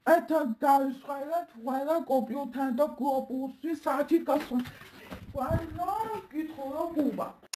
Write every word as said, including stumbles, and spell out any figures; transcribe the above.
Eta დაისხალა თვალა კომპიუტერთან და გლობუსი საათი გასვლა. ვანა, კითხო რა გუბა.